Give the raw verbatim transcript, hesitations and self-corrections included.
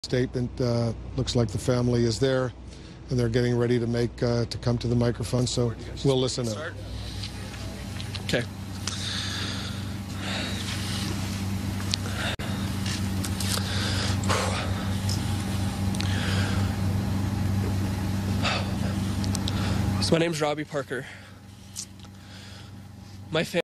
Statement uh, looks like the family is there, and they're getting ready to make uh, to come to the microphone. So we'll listen in. Okay. So my name's Robby Parker. My family